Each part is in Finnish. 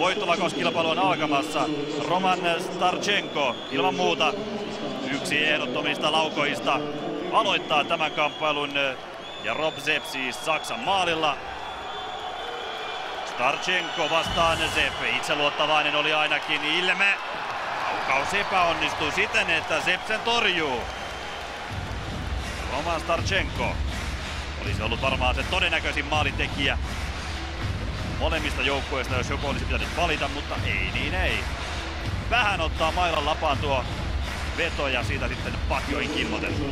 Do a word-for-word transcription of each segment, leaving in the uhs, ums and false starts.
voittolauskauskilpailu on alkamassa. Roman Starchenko ilman muuta yksi ehdottomista laukoista aloittaa tämän kamppailun. Ja Rob Zepp siis Saksan maalilla. Starchenko vastaan Zepp. Itseluottavainen oli ainakin ilme. Laukaus epäonnistui siten, että Zepp sen torjuu. Roman Starchenko olisi ollut varmaan se todennäköisin maalintekijä molemmista joukkueista, jos joku olisi pitänyt valita, mutta ei niin ei. Vähän ottaa mailan lapaan tuo veto ja siitä sitten patjoihin kimmotettu.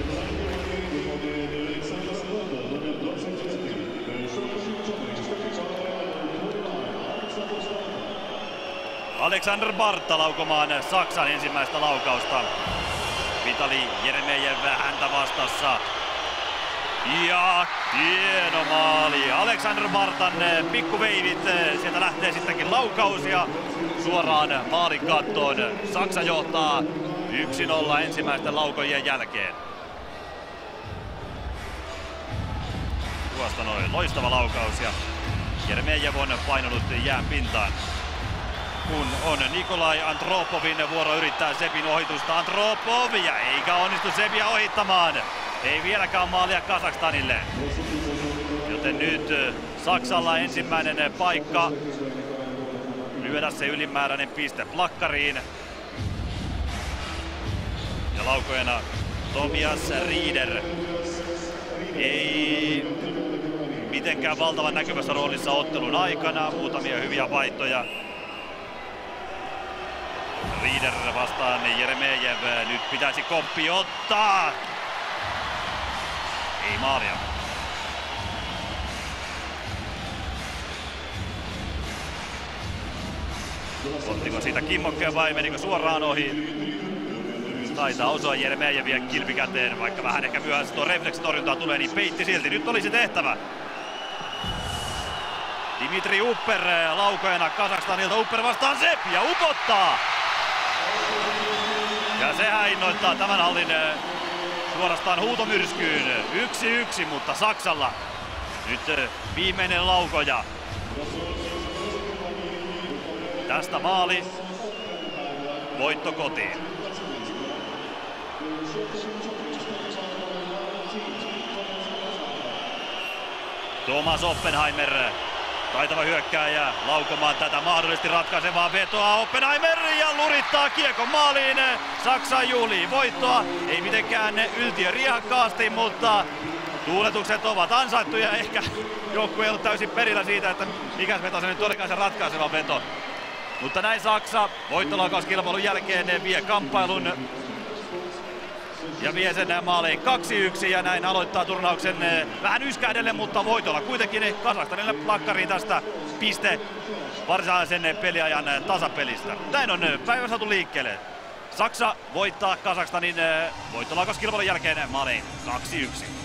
Alexander Barta laukomaan Saksan ensimmäistä laukausta. Vitali Jeremejev häntä vastassa. Ja hieno maali. Alexander Bartan pikkuveivit. Sieltä lähtee sittenkin laukaus ja suoraan maalin kattoon. Saksa johtaa yksi nolla ensimmäisten laukojen jälkeen. Tuosta noin loistava laukaus ja Jeremejev on painunut jään pintaan. Kun on Nikolai Andropovin vuoro yrittää Zeppin ohitusta. Andropov ja eikä onnistu Zeppia ohittamaan. Ei vieläkään maalia Kazakstanille. Joten nyt Saksalla ensimmäinen paikka lyödä se ylimääräinen piste plakkariin. Ja laukojana Tomias Rieder ei mitenkään valtavan näkyvässä roolissa ottelun aikana. Muutamia hyviä vaihtoja. Rieder vastaan Jeremejev. Nyt pitäisi koppi ottaa. Ei maalia. Ottiko siitä kimmokkeen vai menikö suoraan ohi? Taitaa osua Jeremejevien kilpikäteen, vaikka vähän ehkä myöhässä tuo refleksitorjuntaa tulee, niin peitti silti. Nyt olisi tehtävä. Dimitri Upper laukojana Kazakstanilta. Upper vastaan Zepp ja upottaa. Ja sehän innoittaa tämän hallin suorastaan huutomyrskyyn. Yksi yksi, mutta Saksalla nyt viimeinen laukoja. Tästä maali. Voitto kotiin. Thomas Oppenheimer, taitava hyökkääjä, laukomaan tätä mahdollisesti ratkaisevaa vetoa. Oppenheimer ja lurittaa kiekon maaliin. Saksa juhlii voittoa. Ei mitenkään yltiö riehakkaasti, mutta tuuletukset ovat ansaittuja. Ehkä joukkue ei ollut täysin perillä siitä, että mikäs veto se nyt olikaan se ratkaiseva veto. Mutta näin Saksa voittolaukauskilpailun jälkeen vie kamppailun ja vie sen maaliin kaksi yksi ja näin aloittaa turnauksen vähän yskähdelle, mutta voitolla kuitenkin Kazakstanille plakkariin tästä piste varsinaisen peliajan tasapelistä. Näin on päivä saatu liikkeelle. Saksa voittaa Kazakstanin voittolaukauskilpailun jälkeen maaliin kaksi yksi.